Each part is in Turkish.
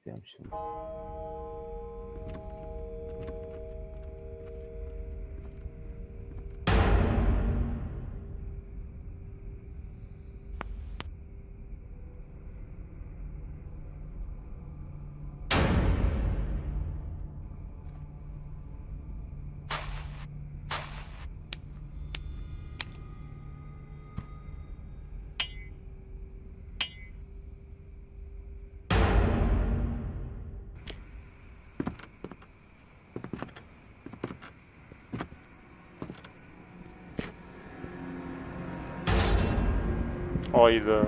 bekliyorum şimdi. Hayda.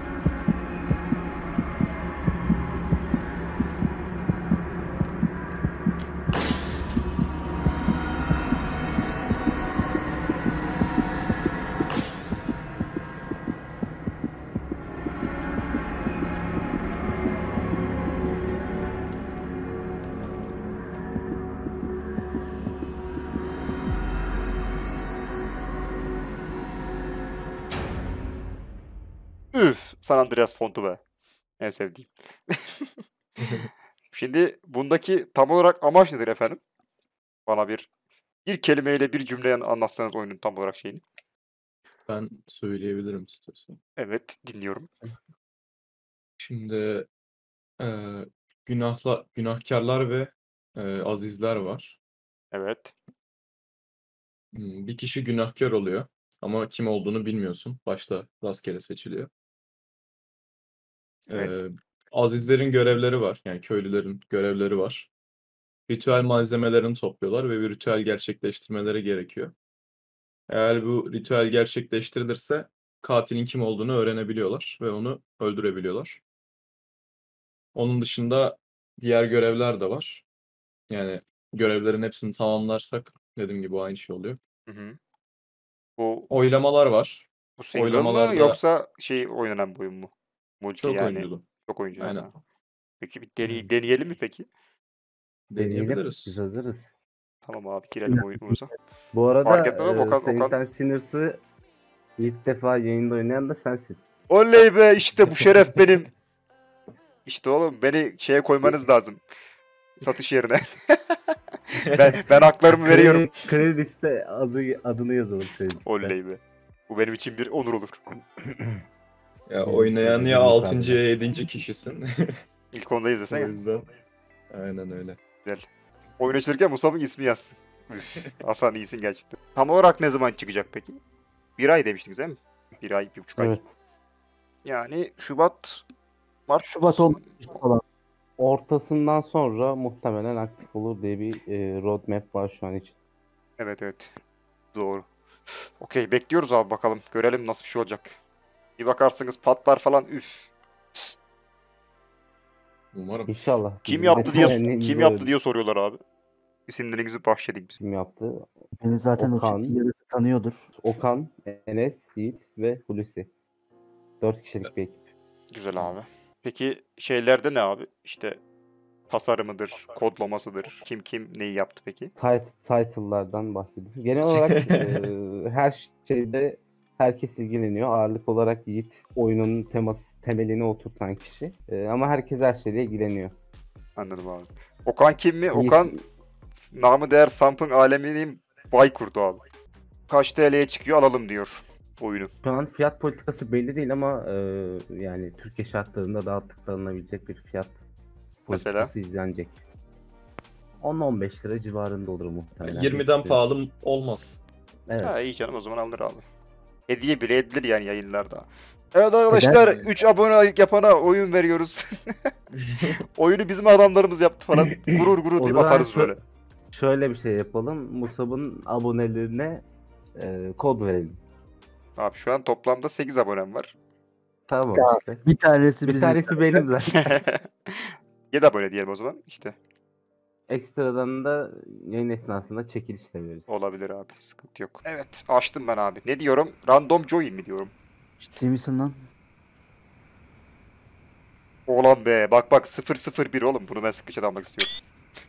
Üf, San Andreas fontu be. En sevdiğim. Şimdi bundaki tam olarak amaç nedir efendim? Bana bir kelimeyle bir cümleyle anlatsanız oyunun tam olarak şeyini. Ben söyleyebilirim istiyorsan. Evet, dinliyorum. Şimdi günahkarlar ve azizler var. Evet. Bir kişi günahkar oluyor ama kim olduğunu bilmiyorsun. Başta rastgele seçiliyor. Evet. Azizlerin görevleri var. Yani köylülerin görevleri var. Ritüel malzemelerini topluyorlar ve bir ritüel gerçekleştirmeleri gerekiyor. Eğer bu ritüel gerçekleştirilirse katilin kim olduğunu öğrenebiliyorlar ve onu öldürebiliyorlar. Onun dışında diğer görevler de var. Yani görevlerin hepsini tamamlarsak dediğim gibi aynı şey oluyor. Hı hı. Bu Oylamalar var. bu single mı Oylamalarda yoksa şey oynanan bir oyun mu? Multi çok yani. oyunculu. Çok oyuncu. Aynen. Ha. Peki bir Evet. deneyelim mi peki? Deneyelim. Biz Deneyebiliriz. hazırız. Tamam abi girelim oyunumuza. Bu Fark arada etmem Okan. Saint Sinners'ı ilk defa yayında oynayan da sensin. Oley be işte bu şeref benim. İşte oğlum beni şeye koymanız lazım. Satış yerine. Ben haklarımı veriyorum. Kredi liste adını yazalım kredi liste. Oley be. Bu benim için bir onur olur. Ya Benim oynayan için de ya bir 6. mukabele. ya 7. kişisin. İlk ondayız O desene. yüzden aynen öyle. Güzel. Oyun açılırken Musab'ın ismi yazsın. Üf, Hasan iyisin gerçekten. Tam olarak ne zaman çıkacak peki? Bir ay demiştiniz değil mi? Bir ay, 1,5 ay. Evet. Yani Şubat, Mart. Şubat falan. Ortasından sonra muhtemelen aktif olur diye bir roadmap var şu an için. Evet evet. Doğru. Okey bekliyoruz abi bakalım. Görelim nasıl bir şey olacak. Bir bakarsınız patlar falan üf. Umarım. İnşallah. Kim Bizim yaptı de diye temennimiz kim o yaptı yönde. diye soruyorlar abi. İsimlerinizi bahşedeyim bize. Kim yaptı? Beni zaten o Okan, çift yarısı tanıyordur. Okan, Enes, Yiğit ve Hulusi. 4 kişilik bir ekip. Güzel abi. Peki şeylerde ne abi? İşte tasarımıdır, kodlamasıdır. Kim neyi yaptı peki? Title'lardan bahsediyoruz. Genel olarak her şeyde herkes ilgileniyor. Ağırlık olarak Yiğit oyunun temelini oturtan kişi. Ama herkes her şeyle ilgileniyor. Anladım abi. Okan kim mi? Yiğit, Okan namı değer Samp'ın aleminin Baykurt'u abi. Kaç TL'ye çıkıyor alalım diyor oyunu. şu an fiyat politikası belli değil ama yani Türkiye şartlarında rahatlıkla alınabilecek bir fiyat Mesela? politikası izlenecek. 10-15 lira civarında olur muhtemelen. 20'den pahalı olmaz. Evet. Ha iyi canım o zaman alır abi. Hediye bile edilir yani yayınlarda. Evet arkadaşlar 3 abone yapana oyun veriyoruz. Oyunu bizim adamlarımız yaptı falan. Gurur O diye zaman basarız böyle. şöyle bir şey yapalım. Musab'ın abonelerine kod verelim. Abi şu an toplamda 8 abonem var. Tamam işte. Bir tanesi Bir bizim. tanesi benim zaten. 7 abone diyelim o zaman. İşte Ekstradan da yayın esnasında çekiliş de veririz. olabilir abi. Sıkıntı yok. Evet açtım ben abi. Ne diyorum? Random join mi diyorum? Ciddi misin lan? Oğlan be. Bak 001 oğlum. Bunu ben sıkıca almak istiyorum.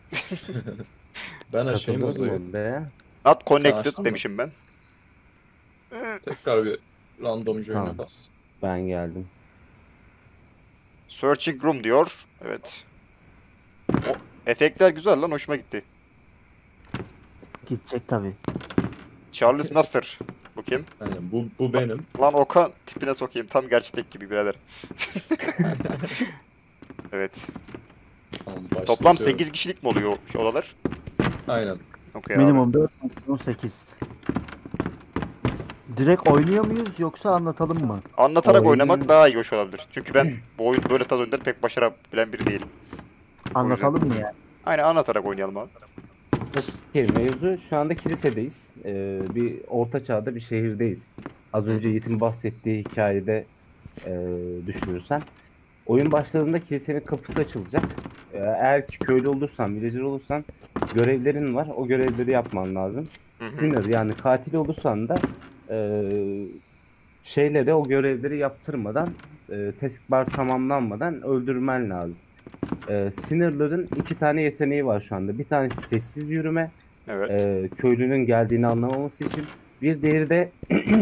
Ben açayım o Katıldın zaman. mı be? Not Sen connected açtın mı? demişim ben. Tekrar bir random join'e Tamam. bas. Ben geldim. Searching room diyor. Evet. Efektler güzel lan, hoşuma gitti. Gidecek tabii. Charles Master. Bu kim? Yani bu benim. Lan Okan, tipine sokayım. Tam gerçekteki gibi birader. Evet. Tamam, Toplam başlatıyorum. 8 kişilik mi oluyor şu odalar? Aynen. Okey abi. Minimum 4, maksimum 8. Direkt oynuyor muyuz yoksa anlatalım mı? Anlatarak Oyun- oynamak daha iyi hoş olabilir. Çünkü ben bu oyun böyle tarz oyunları pek başarabilen biri değilim. Anlatalım mı yani? Aynen, anlatarak oynayalım abi. Okey, mevzu şu anda kilisedeyiz. Bir orta çağda bir şehirdeyiz. Az önce Yiğit'in bahsettiği hikayede düşünürsen. Oyun başladığında kilisenin kapısı açılacak. Eğer ki köylü olursan, villager olursan görevlerin var. O görevleri yapman lazım. Hı hı. Sinner yani katil olursan da şeyleri o görevleri yaptırmadan task bar tamamlanmadan öldürmen lazım. Sinner'ların iki tane yeteneği var şu anda. Bir tanesi sessiz yürüme. Evet. Köylünün geldiğini anlamaması için. Bir diğeri de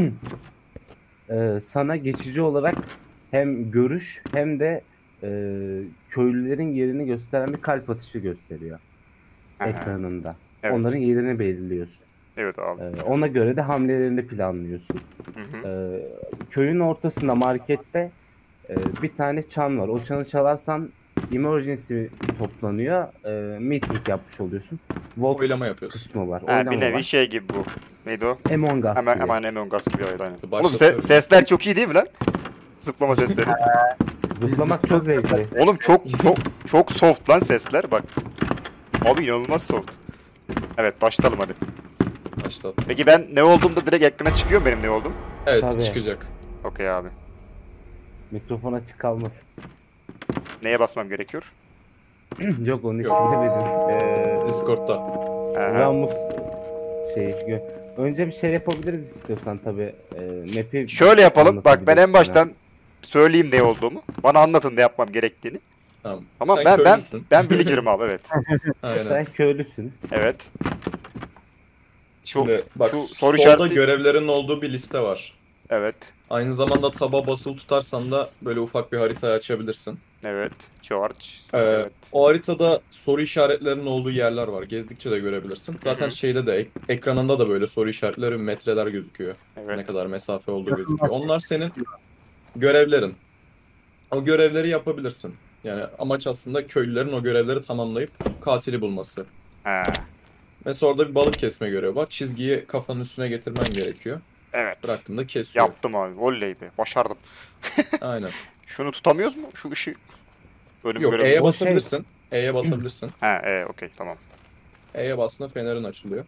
sana geçici olarak hem görüş hem de e, köylülerin yerini gösteren bir kalp atışı gösteriyor Aha. ekranında. Evet. Onların yerini belirliyorsun. Evet abi. Ona göre de hamlelerini planlıyorsun. Hı hı. Köyün ortasında markette bir tane çan var. O çanı çalarsan emergency toplanıyor. Meeting yapmış oluyorsun. Vote Oylama yapıyorsun. kısmı var. Ha, Oylama bir nevi var. şey gibi bu. Neydi o? Among Us Hemen gibi. hemen Among Us gibi, evet, aynen. Oğlum Başlatıyorum. sesler çok iyi değil mi lan? Zıplama sesleri. Zıplamak çok zevkli. Oğlum çok soft lan sesler bak. Abi inanılmaz soft. Evet, başlayalım hadi. Başlat. Peki ben ne olduğumda direkt ekrana çıkıyor mu benim ne oldum? Evet, Tabii. çıkacak. Okey abi. Mikrofon açık kalmasın. Neye basmam gerekiyor? Yok onun için Yok. demedim. Discord'da. Aha. Ramus önce bir şey yapabiliriz istiyorsan tabii. Map'i Şöyle yapalım. Bak ben en anlatabilirsin baştan söyleyeyim ne olduğumu. Bana anlatın ne yapmam gerektiğini. Tamam. Tamam, Sen ben köylüsün. villager'ım abi, evet. Aynen. Sen köylüsün. Evet. Şimdi bak, şu soru solda işareti- görevlerin olduğu bir liste var. Evet. Aynı zamanda taba basılı tutarsan da böyle ufak bir haritayı açabilirsin. Evet. George. Ee, Evet. O haritada soru işaretlerinin olduğu yerler var. Gezdikçe de görebilirsin. Zaten Hı hı. şeyde de ekranında da böyle soru işaretleri, metreler gözüküyor. Ne Evet. kadar mesafe olduğu gözüküyor. Onlar senin görevlerin. O görevleri yapabilirsin. Yani amaç aslında köylülerin o görevleri tamamlayıp katili bulması. Ha. Mesela orada bir balık kesme görevi var. Çizgiyi kafanın üstüne getirmen gerekiyor. Evet. Bıraktığında kesiyor. Yaptım abi. Oley be. Başardım. Aynen. Şunu tutamıyoruz mu? Şu ışığı. Önümü Yok, göremiyorum. E'ye O basabilirsin. E'ye basabilirsin. Ha, okey, tamam. E'ye bastığında fenerin açılıyor.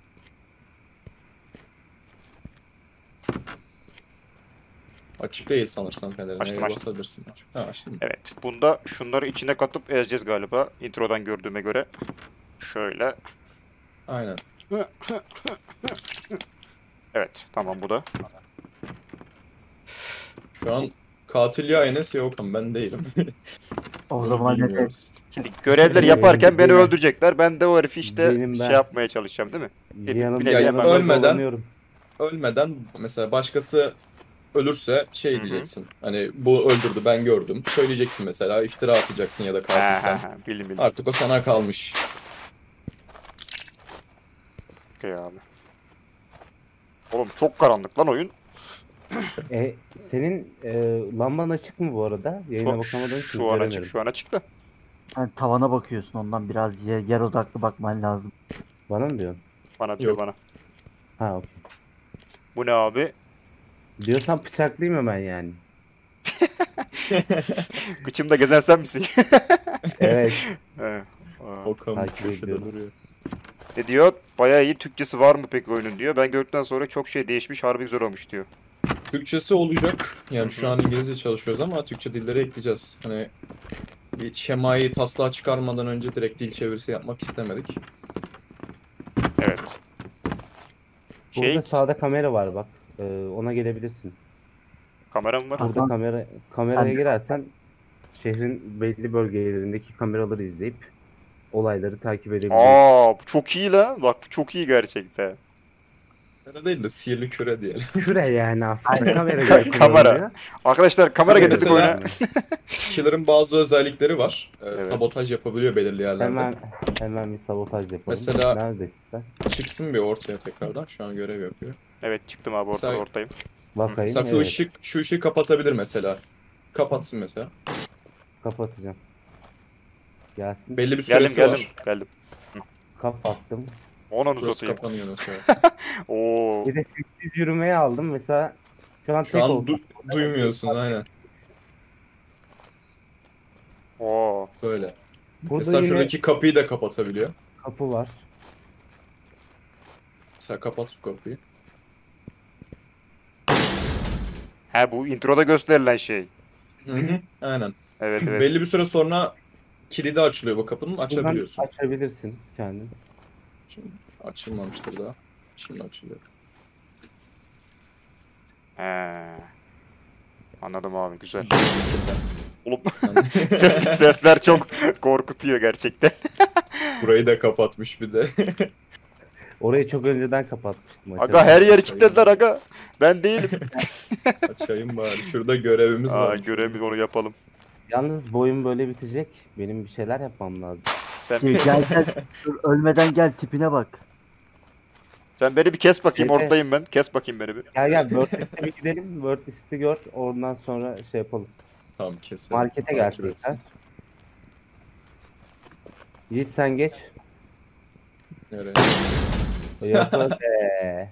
Açık değil sanırsam fenerin. Açtım, E'ye açtım. basabilirsin. Ha, açtım mı? Evet. Bunda şunları içine katıp ezeceğiz galiba. Introdan gördüğüme göre. Şöyle. Aynen. Evet. Tamam, bu da. Şu an katil ya Enes ya Okan, ben değilim. O Bunu zaman evet. bilmiyoruz. Şimdi görevleri yaparken beni Benim- öldürecekler. Ben de o herifi işte Benim ben. şey yapmaya çalışacağım, değil mi? Yanımda Ya, yanımda ölmeden- dolanıyorum. Ölmeden mesela başkası ölürse şey Hı hı. diyeceksin. Hani bu öldürdü, ben gördüm. Söyleyeceksin mesela, iftira atacaksın ya da katilsen. Bildim. Artık o sana kalmış. Okey abi. Oğlum çok karanlık lan oyun. Senin lamban açık mı bu arada? Yayına bakamadığın için Şu an açık. göremedim. Şu an açık da. Sen tavana bakıyorsun, ondan biraz yer odaklı bakman lazım. Bana mı diyorsun? Bana diyor, Yok. bana. Ha okey. Bu ne abi? Diyorsan bıçaklayayım hemen yani. Kıçımda gezen sen misin? Evet. He. Aa. Okan Takip köşede ediyorum. duruyor. Ne diyor? Bayağı iyi Türkçesi var mı peki oyunun diyor. Ben gördükten sonra çok şey değişmiş, harbi güzel olmuş diyor. Türkçesi olacak. Yani Hı hı. şu an İngilizce çalışıyoruz ama Türkçe dilleri ekleyeceğiz. Hani bir şemayı taslağa çıkarmadan önce direkt dil çevirisi yapmak istemedik. Evet. Burada sağda kamera var bak. Ona gelebilirsin. Kameram var. As- Burada Hasan, kameraya sen- girersen şehrin belli bölgelerindeki kameraları izleyip olayları takip edebilirsin. Aa, bu çok iyi lan. Bak, bu çok iyi gerçekten. Küre değil de sihirli küre diyelim. Küre yani aslında kamera gibi Kamera. kullanılıyor. Arkadaşlar kamera getirdik Mesela- oyuna. Killer'ın bazı özellikleri var. Evet. Sabotaj yapabiliyor belirli yerlerde. Hemen bir sabotaj yapalım. Mesela- Neredesin sen? Çıksın bir ortaya tekrardan. Şu an görev yapıyor. Evet çıktım abi Mesela- ortayım. Bakayım. Mesela Evet, şu ışığı kapatabilir mesela. Kapatsın mesela. kapatacağım. Gelsin. Belli bir süresi Geldim var. geldim. Kapattım. Onu Burası uzatayım. kapanıyor mesela. Oo. Bir de sessiz yürümeye aldım. Mesela şu an Şu tek an olsam. duymuyorsun aynen. Oo. Böyle. Burada Mesela yine şuradaki kapıyı da kapatabiliyor. kapı var. Mesela kapat bu kapıyı. He bu introda gösterilen şey. Aynen. Evet evet. Belli bir süre sonra kilidi açılıyor bu kapının. Buradan Açabiliyorsun. açabilirsin kendin. Şimdi açılmamıştır daha. Şimdi açılıyor. He. Anladım abi güzel. Oğlum Yani sesler çok korkutuyor gerçekten. burayı da kapatmış bir de. Orayı çok önceden kapatmıştım. Aga her yeri kilitlediler aga. Ben değilim. Açayım bari. Şurada görevimiz Aa var. görevimiz onu yapalım. Yalnız boyum böyle bitecek. Benim bir şeyler yapmam lazım. Sen Gel. Dur, ölmeden gel tipine bak. sen beni bir kes bakayım Şeyde- ortadayım ben. Kes bakayım beni bir. Gel Word list'e bir gidelim. Word list'i gör. Ondan sonra şey yapalım. Tamam keselim. Markete gel Takip tekrar. etsin. Yiğit sen geç. Nereye? Yok öyle.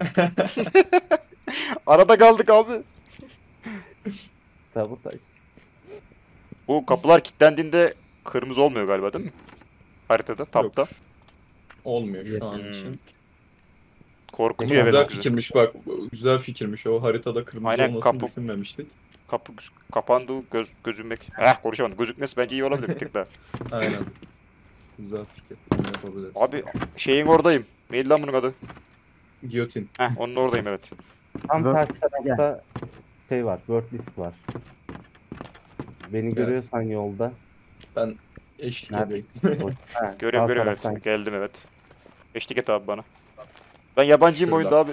Arada kaldık abi. Sabotaj. Bu kapılar kilitlendiğinde kırmızı olmuyor galiba değil mi? Haritada, tapta. Yok. Olmuyor şu an Hmm. için. Korkutuyor Güzel evet bizi. fikirmiş bak. Güzel fikirmiş. O haritada kırmızı Aynen, olmasını kapı- düşünmemiştik. Kapı kapandı, gözükmek. Konuşamadım. Gözükmesi bence iyi olabilir bir tık daha. Aynen. Güzel fikir. Bunu yapabiliriz. Abi şeyin oradayım. Neydi lan bunun adı? Giyotin. Onun oradayım evet. Tam Word ters list'e gel. tarafta şey var. Word list var. Beni görüyorsan yolda. Ben eşlik Nerede? edeyim. Ha, Görüyorum sağ görüyorum taraftan. evet. Geldim evet. Eşlik et abi bana. Ben yabancıyım Şurada. oyunda abi.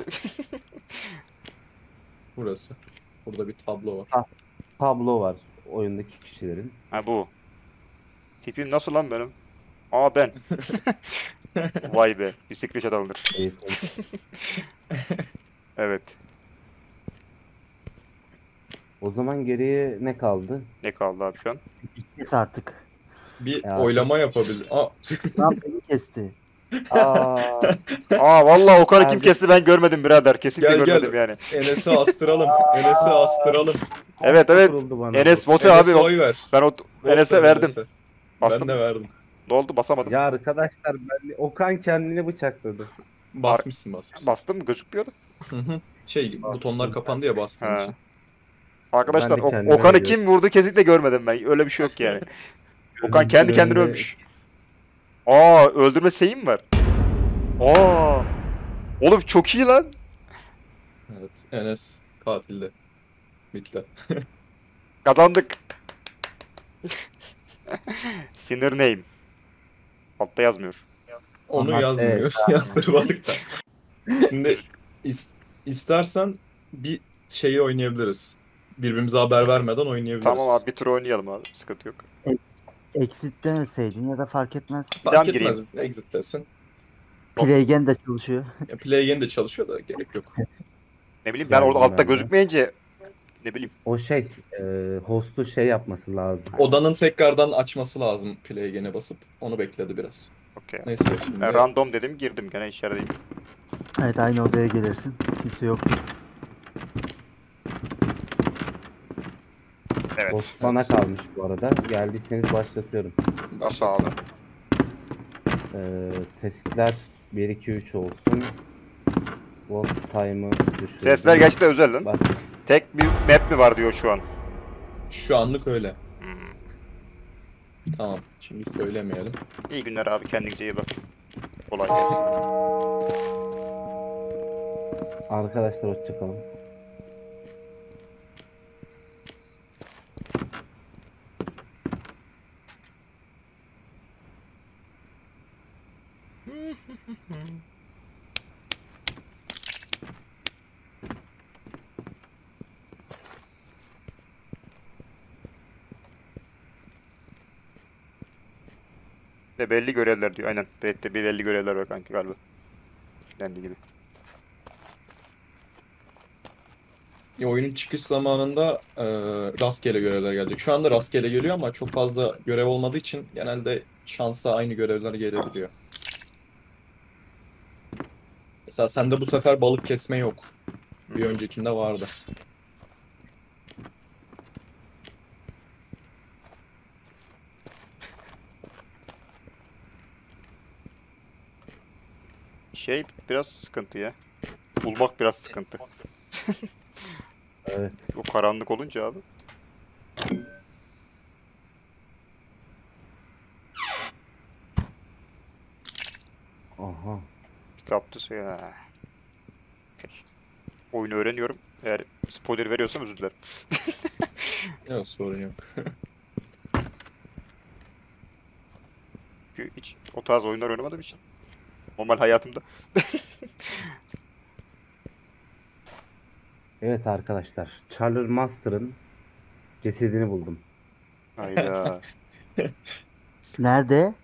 Burası. Burada bir tablo var. Tablo var oyundaki kişilerin. Ha bu. Tipim nasıl lan benim? Aa ben. Vay be. Bir screenshot alınır. Evet. O zaman geriye ne kaldı? Ne kaldı abi şu an? Kes artık. Bir Ya. oylama yapabilir. Lan beni kesti. Aa, Vallahi Okan'ı kim Abi. kesti ben görmedim birader. Kesinlikle Gel, gel. görmedim yani. Enes'i astıralım. Enes'i astıralım. Evet evet. kuruldu bana. Enes votu Enes'e abi. oy ver. Ben Vote Enes'e ver verdim. Enes'e. Ben Bastım. de verdim. Ne oldu? Basamadım. Ya arkadaşlar Okan kendini bıçakladı. Basmışsın. Bastım mı? Gözükmüyordu. Hı hı. Butonlar kapandı ya bastığın Ha. için. Arkadaşlar Ben de kendime Okan'ı veriyorum. kim vurdu kesinlikle görmedim ben. Öyle bir şey yok yani. Okan kendi Gözümün kendine önünde- ölmüş. Öldürme şeyi mi var? Oğlum çok iyi lan. Evet. Enes katilde. Bitti. Kazandık. Sinir name. Altta yazmıyor. Onu Aha, yazmıyor. evet. Yazdırmadık da. Şimdi istersen bir şeyi oynayabiliriz. Birbirimize haber vermeden oynayabiliriz. Tamam abi bir tur oynayalım abi. Sıkıntı yok. Exit demeseydin ya da fark etmez. Bir daha Fark mı gireyim? etmez. Exit'tesin. Playgen de çalışıyor. Ya, Play Again de çalışıyor da gerek yok. Ne bileyim ben Geldim orada altta ben de. gözükmeyince ne bileyim. O host'u şey yapması lazım. Odanın tekrardan açması lazım Play Again'e basıp. Onu bekledi biraz. Okey. Neyse şimdi. Ben random dedim girdim gene içerideyim. Evet aynı odaya gelirsin. Kimse yok. Evet. Host bana kalmış bu arada. Geldiyseniz başlatıyorum. Nasıl abi? Tespitler 1 2 3 olsun. Walk time'ı düşürdüm. Sesler gerçekten özel lan. Bak, Tek bir map mi var diyor şu an. Şu anlık öyle. Hmm. Tamam. Şimdi söylemeyelim. İyi günler abi kendinize iyi bakın. Kolay gelsin. arkadaşlar hoşçakalın. Ve belli görevler diyor. Aynen. Evet de bir belli görevler var kanka galiba. Kendi gibi. Oyunun çıkış zamanında rastgele görevler gelecek. Şu anda rastgele geliyor ama çok fazla görev olmadığı için genelde şansa aynı görevler gelebiliyor. Mesela sende bu sefer balık kesme yok. Bir öncekinde vardı. Şey biraz sıkıntı ya. Bulmak biraz sıkıntı. Evet. O karanlık olunca abi. Aha. Kaptı ya. Okey. Oyunu öğreniyorum. Eğer spoiler veriyorsam özür dilerim. Yok, sorun yok. Çünkü hiç o tarz oyunlar oynamadığım için. Normal hayatımda. Evet arkadaşlar. Charles Master'ın cesedini buldum. Hayda. Nerede?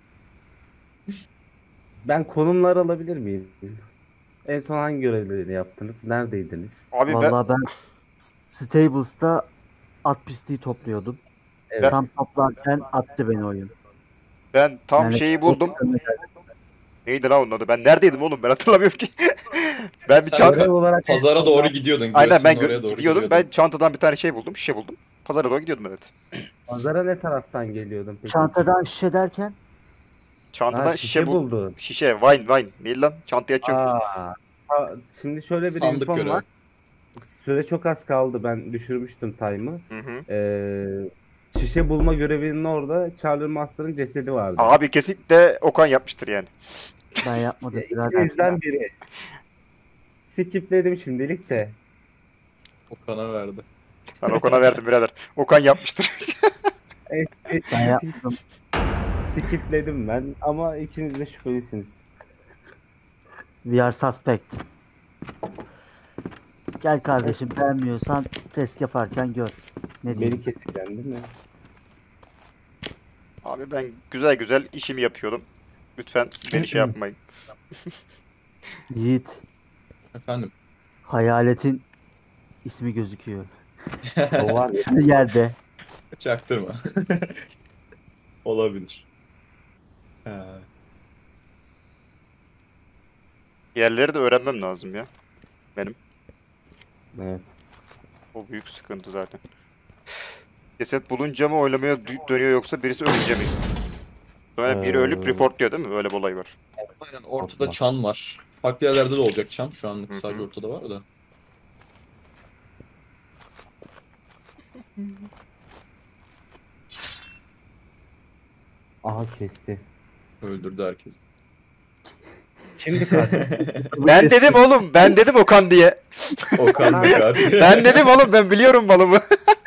Ben konumları alabilir miyim? En son hangi görevleri yaptınız? Neredeydiniz? Abi Vallahi ben Stables'ta at pisliği topluyordum. Evet. Tam toplarken attı beni oyun. ben tam Yani şeyi buldum. Neydi lan onun adı? Ben neredeydim oğlum? Ben hatırlamıyorum ki. Ben bir Sen çanta... Görev olarak Pazara doğru gidiyordun. Aynen ben Giresun'un oraya doğru gidiyordum. gidiyordun. Ben çantadan bir tane şey buldum. Şişe buldum. Pazara doğru gidiyordum evet. Pazara ne taraftan geliyordun peki? Çantadan şişe derken Çantadan Ha, şişe bul... buldun. Şişe, wine. Neydi lan? Çantayı açıyorum. Aa, şimdi şöyle bir Sandık infom görevi. var. Süre çok az kaldı. Ben düşürmüştüm time'ı. Hı hı. Şişe bulma görevinin orada Charlie Master'ın cesedi vardı. Abi kesinlikle Okan yapmıştır yani. ben yapmadım. Ya, Birader. İkinizden biri. Skipledim şimdilik de. Okan'a verdi. Ben Okan'a verdim birader. Okan yapmıştır. Ben yapmadım. Skipledim ben ama ikiniz de şüphelisiniz. We are suspect. Gel kardeşim, beğenmiyorsan test yaparken gör. Ne Beni diyeyim? keseceksin değil mi? Abi ben güzel güzel işimi yapıyordum. Lütfen beni şey yapmayın. Yiğit, Efendim. hayaletin ismi gözüküyor. O var ya. Her yerde. Çaktırma. Olabilir. Ha. Yerleri de öğrenmem lazım ya. Benim. Evet. O büyük sıkıntı zaten. Ceset bulunca mı oylamaya dönüyor yoksa birisi ölünce mi? Sonra biri ölüp Ee, report diyor değil mi? Öyle bir olay var. Aynen, ortada çan var. Farklı yerlerde de olacak çan. Şu anlık Hı hı. sadece ortada var da. Aha kesti. Öldürdü herkes. Şimdi katil. Ben dedim oğlum. Ben dedim Okan diye. Okan bir katil. Ben dedim oğlum. Ben biliyorum malımı.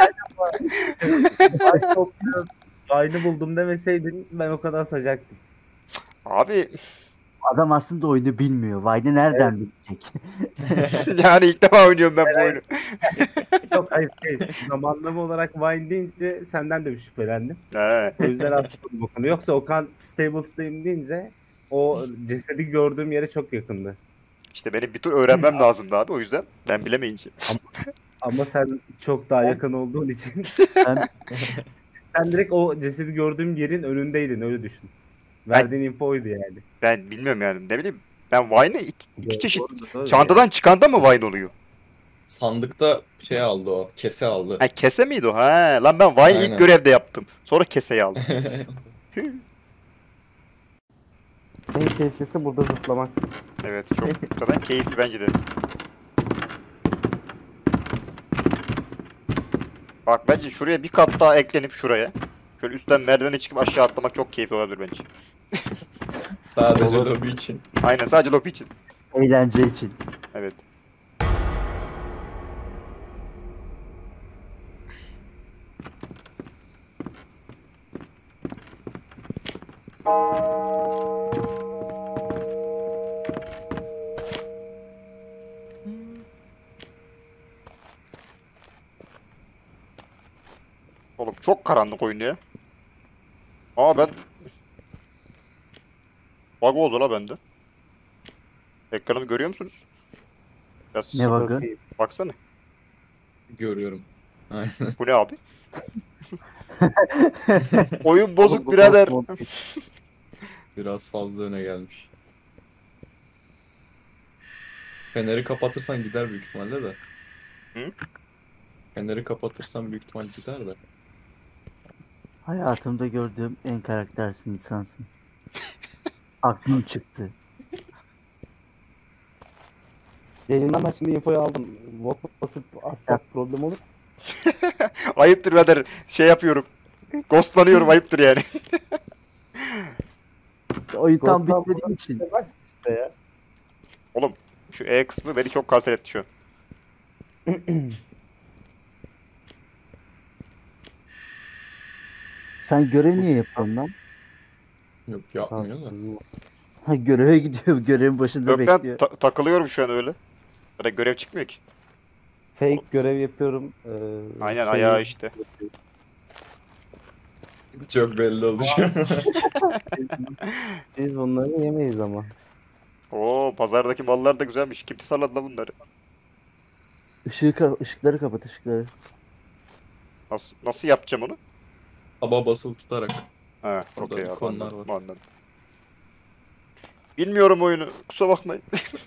Aynı buldum demeseydin ben o kadar sacaktım. Abi Adam aslında oyunu bilmiyor. Vine'ı nereden bilecek? yani ilk defa oynuyorum ben bu oyunu. Yok hayır zamanlama olarak Vine deyince senden de bir şüphelendim. He. O yüzden atladım Okan'ı. Yoksa Okan Stables'tayım deyince o cesedi gördüğüm yere çok yakındı. İşte benim bir tur öğrenmem lazımdı abi. O yüzden ben bilemeyince. Ama sen çok daha yakın olduğun için Ben sen direkt o cesedi gördüğüm yerin önündeydin öyle düşün. Verdiğin info oydu yani. Ben bilmiyorum yani. Ne bileyim. Ben Vine'ı iki çeşit. Doğru, doğru. Çantadan çıkanda mı Vine oluyor? Sandıkta şey aldı o. Kese aldı. Ha kese miydi o? Ha lan ben Vine'ı ilk Aynen. görevde yaptım. Sonra keseyi aldım. En keyiflisi burada zıplamak. Evet çok zaten keyifli bence de. Bak bence şuraya bir kat daha eklenip şuraya. Şöyle üstten merdivene çıkıp aşağı atlamak çok keyifli olabilir bence. Sadece Olur. lobi için. Aynen sadece lobi için. eğlence için. Evet. Oğlum çok karanlık oyun ya. Aa ben Bug oldu la bende. Ekranımı görüyor musunuz? Biraz Ne bug'ı? Bakayım. baksana. Görüyorum. Aynen. Bu ne abi? Oyun bozuk Oğlum, bu birader. Ghost Mode Biraz fazla öne gelmiş. Feneri kapatırsan gider büyük ihtimalle de. Hı? Feneri kapatırsan büyük ihtimal gider de. Hayatımda gördüğüm en karaktersiz insansın. Aklım çıktı. Yayından ben şimdi infoyu aldım. Vote basıp atsak problem olur. Ayıptır birader. Şey yapıyorum. Ghostlanıyorum ayıptır yani. Oyun tam Ghost'tan bitmediği için. Demezsin işte ya. Oğlum şu E kısmı beni çok kanser etti şu an. Sen görev niye yapıyorsun lan? Yok yapmıyor da. Ha göreve gidiyor. Görevin başında Yok ben bekliyor. takılıyorum şu an öyle. Zaten görev çıkmıyor ki. Fake görev yapıyorum. Aynen şeyi- ayağı işte. Çok belli oldu şu an. Biz bunları yemeyiz ama. Oo pazardaki mallar da güzelmiş. Kim tasarladı lan bunları? Işıkları kapat ışıkları. Nasıl yapacağım onu? Taba basılı tutarak. Ha, Orada okey abi ikonlar anladım, var. anladım. Bilmiyorum oyunu. Kusura bakmayın.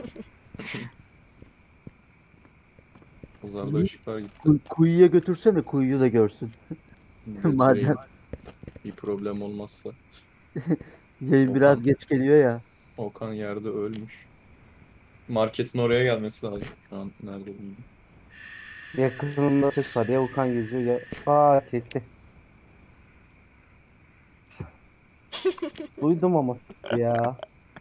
Pazarda ışıklar gitti. Kuyuya götürsene kuyuyu da görsün. Götüreyim. Madem Bir problem olmazsa. yayın biraz Okan. geç geliyor ya. Okan yerde ölmüş. Marketin oraya gelmesi lazım. Şu an nerede bilmiyorum. Yakınında ses var. Ya Okan yüzüyor ya. Aa kesti. Duydum ama sesi ya.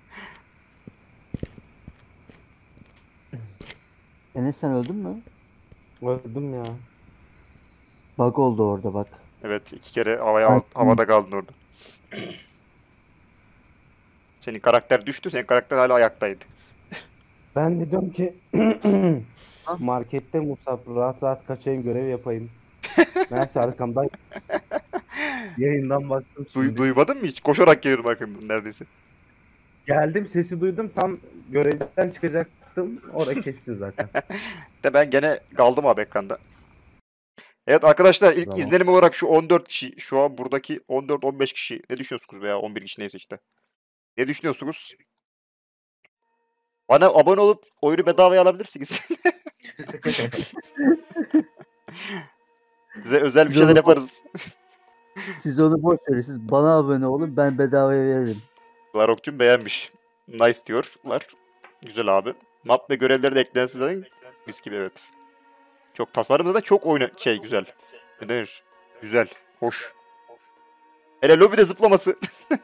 Enes sen öldün mü? Öldüm ya. Bug oldu orada bak. Evet 2 kere Ay, havada kaldın orada. Senin karakter düştü. Senin karakter hala ayaktaydı. Ben de diyorum ki markette Musab rahat rahat kaçayım görev yapayım. Meğerse arkamdan yayından baktım şimdi. Duymadın mı hiç? Koşarak geliyordum arkamdan neredeyse. Geldim sesi duydum tam görevden çıkacaktım. Orada kestin zaten. De ben gene kaldım abi ekranda. Evet arkadaşlar ilk Tamam. izlenim olarak şu 14 kişi, şu an buradaki 14-15 kişi ne düşünüyorsunuz veya 11 kişi neyse işte. Ne düşünüyorsunuz? Bana abone olup oyunu bedavaya alabilirsiniz. Size özel bir Siz şeyler onu- yaparız. Siz onu boş verin. Siz bana abone olun ben bedavaya veririm. Larok'cum beğenmiş. Nice diyorlar. Güzel abi. Map ve görevleri de eklensin zaten. Mis gibi evet. Çok tasarımda da çok güzel. Ne denir? Güzel. Hoş. Hele lobide zıplaması.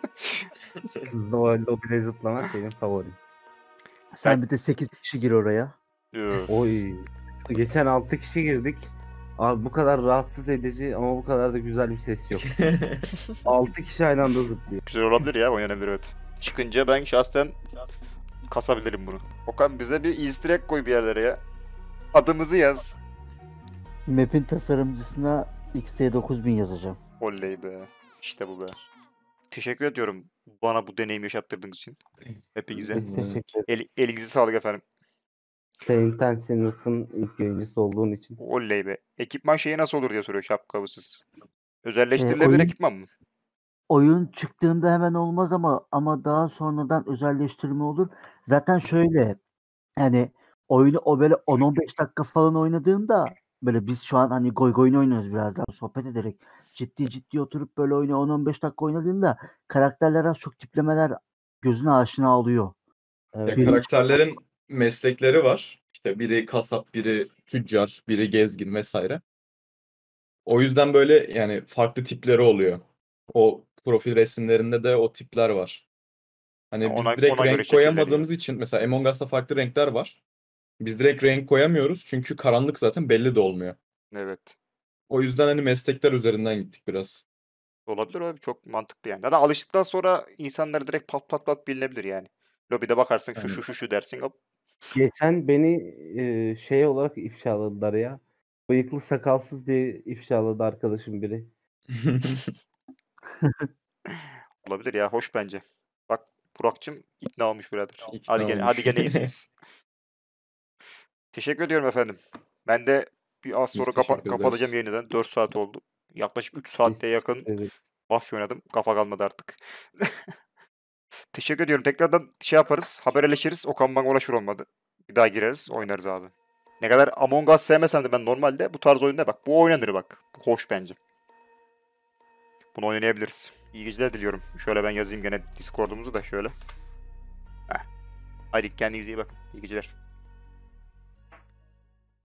O lobide zıplamak benim favorim. Sen bir de 8 kişi gir oraya. Oy. Geçen 6 kişi girdik. Abi bu kadar rahatsız edici ama bu kadar da güzel bir ses yok. 6 kişi aynı anda zıplıyor. Güzel olabilir ya oynanabilir evet. Çıkınca ben şahsen kasabilirim bunu. Okan bize bir easter egg koy bir yerlere ya. Adımızı yaz. Map'in tasarımcısına XT9000 yazacağım. Oley be. İşte bu be. Teşekkür ediyorum bana bu deneyimi yaşattırdığınız için. Hepinize. Biz teşekkür ederiz. Elinize sağlık efendim. Saint Sinners'ın ilk yayıncısı olduğun için. Oley be. Ekipman şeyi nasıl olur diye soruyor şapkavısız. Özelleştirilebilir oyun- ekipman mı? Oyun çıktığında hemen olmaz ama daha sonradan özelleştirme olur. Zaten şöyle yani oyunu o böyle 10-15 dakika falan oynadığında böyle biz şu an hani goy goyunu oynuyoruz biraz daha sohbet ederek. Ciddi oturup böyle oyunu 10-15 dakika oynadığında karakterler az çok tiplemeler gözüne aşina oluyor. Ya Evet. Benim- karakterlerin meslekleri var. İşte biri kasap, biri tüccar, biri gezgin vesaire. O yüzden böyle yani farklı tipleri oluyor. O profil resimlerinde de o tipler var. Hani biz Ona direkt göre renk şekilleniyor. koyamadığımız için mesela Among Us'ta farklı renkler var. Biz direkt renk koyamıyoruz çünkü karanlık zaten belli de olmuyor. Evet. O yüzden hani meslekler üzerinden gittik biraz. Olabilir abi çok mantıklı yani. Ya da alıştıktan sonra insanlar direkt pat pat pat bilinebilir yani. Lobide bakarsın şu Yani. şu şu şu dersin hop. Geçen beni şey olarak ifşaladılar ya. Bıyıklı sakalsız diye ifşaladı arkadaşım biri. Olabilir ya hoş bence. Bak Burak'cığım ikna olmuş birader. İkna Hadi olmuş. gene iyisiniz. Teşekkür ediyorum efendim. Ben de bir az Biz sonra teşekkür kapatacağım ederiz. yeniden. 4 saat oldu. Yaklaşık 3 Biz saatte yakın teşekkür ederiz. mafya oynadım. Kafa kalmadı artık. Teşekkür ediyorum. Tekrardan şey yaparız. Haberleşiriz. Okan bana ulaşır olmadı. Bir daha gireriz. Oynarız abi. Ne kadar Among Us sevmesem de ben normalde bu tarz oyunda bak. Bu oynanır bak. Bu hoş bence. Bunu oynayabiliriz. İyi geceler diliyorum. Şöyle ben yazayım gene Discord'umuzu da şöyle. Heh. Haydi kendinize iyi bakın. İyi geceler.